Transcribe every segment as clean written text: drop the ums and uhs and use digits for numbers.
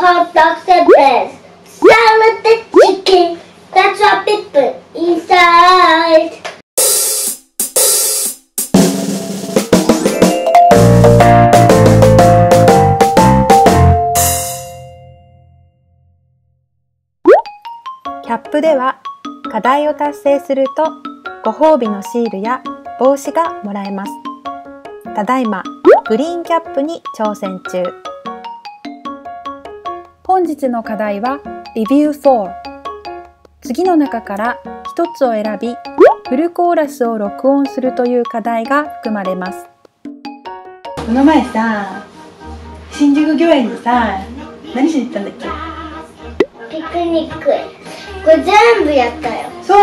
hot dogs and bread, salad and chicken. That's what we put inside. キャップでは課題を達成するとご褒美のシールや帽子がもらえます。ただいまグリーンキャップに挑戦中。本日の課題は Review 4。次の中から一つを選びフルコーラスを録音するという課題が含まれます。 この前さ、新宿御苑でさ、何しに行ったんだっけ？ ピクニック。これ全部やったよ。 そう。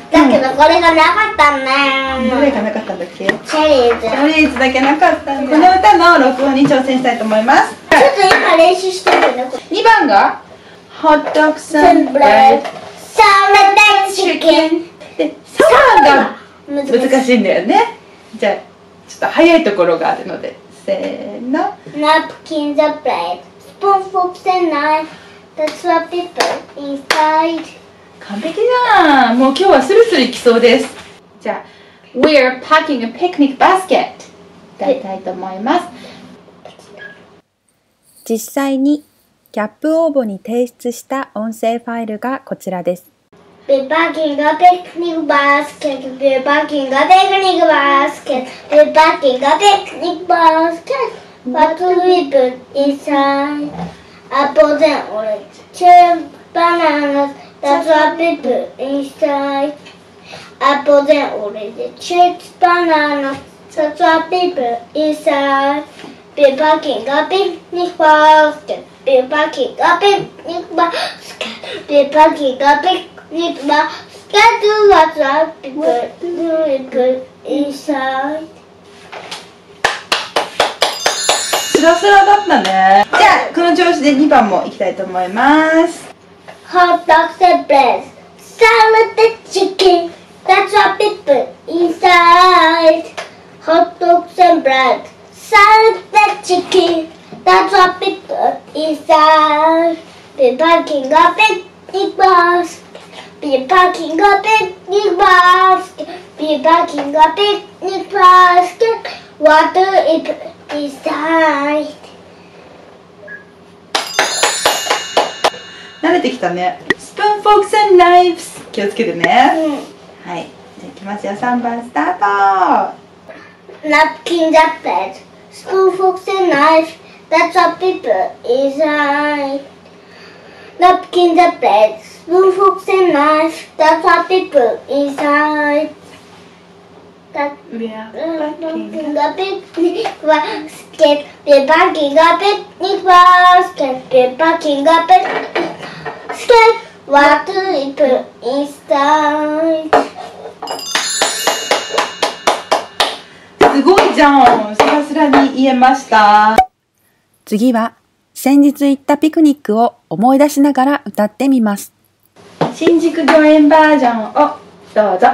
だけどこれがなかったね。 どれがなかったんだっけ？ チェリーズ。 チェリーズだけなかったんだ。この歌の録音に挑戦したいと思います。 ちょっと今練習してるね。 2番が Hot dogs and bread, salad and chicken。 で、サワーが難しいんだよね。じゃあ、ちょっと早いところがあるので、せーの。 Napkins and bread, spoon, forks and knife. That's what we put inside. 完璧じゃん。もう今日はスルスルいきそうです。じゃあ、We're packing a picnic basket。歌いたいと思います。 実際にキャップ応募に提出した音声ファイルがこちらです。 We're packing a picnic basket. We're packing a picnic basket. We're packing a picnic basket. What do we put inside? Apples and oranges, cherries, bananas. That's what we put inside. Apples and oranges, cherries, bananas. That's what we put inside. We're packing a picnic basket. We're packing a picnic basket. We're packing a picnic basket. That's what we put inside. スラスラだったね。じゃあ、この調子で2番もいきたいと思います。 Hot dogs and bread, salad and chicken. That's what we put inside. Hot dogs and bread, salad and chicken. That's what we put inside. We're packing a picnic basket. We're packing a picnic basket. We're packing a picnic basket. What do we put inside? 慣れてきたね。スプーン、フォークス、and knives。気をつけてね。はい。じゃあ、いきますよ。3番スタート。 Napkins and bread, spoon, forks and knife. That's what we put inside. Napkins and bread, spoon, forks and knife. That's what we put inside. We are Packing a picnic basket. We're packing a picnic basket. We're packing a picnic basket. What do we put inside? すごいじゃん。スラスラに言えました。 次は先日行ったピクニックを思い出しながら歌ってみます。 新宿御苑バージョンをどうぞ。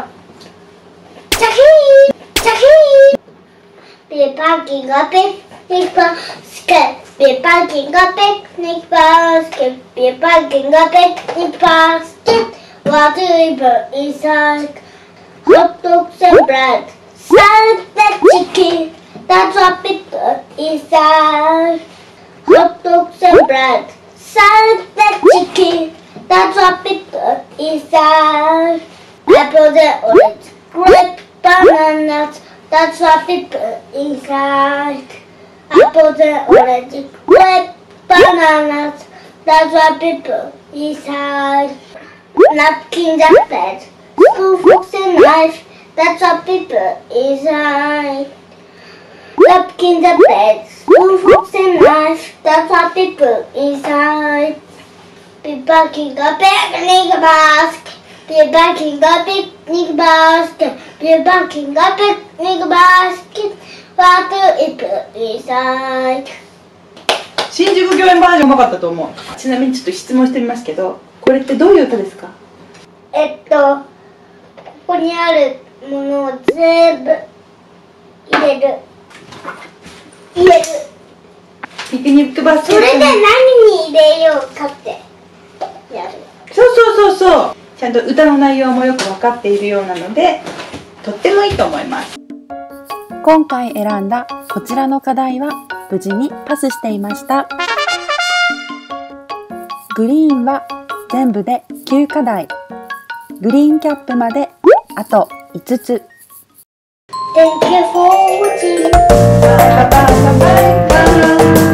We're packing a picnic basket. We're packing a picnic basket. We're packing a picnic basket. What do we put inside? Hot dogs and bread, salad and chicken. That's what we put inside. Hot dogs and bread, salad and chicken. That's what we put inside. Apples and oranges, grape, bananas. That's what we put inside. Apples and oranges, grape, bananas. That's what we put inside. Napkins and bread, spoon, forks and knife. That's what we put inside. Napkins and bread, spoon, forks and knife. That's what we put inside. We're packing a picnic basket. We're packing a picnic basket. We're packing a picnic basket. What do we put inside? 新宿御苑バージョンうまかったと思う。ちなみにちょっと質問してみますけど、これってどういう歌ですか？ ここにあるものを全部入れる。 ピクニックバスケットそれで何に入でようかってやる。 そう。ちゃんと歌の内容もよく分かっているようなので、とってもいいと思います。 今回選んだこちらの課題は無事にパスしていました。グリーンは全部で9課題。グリーンキャップまであと5つ。 Thank you for watching. Bye bye bye bye bye.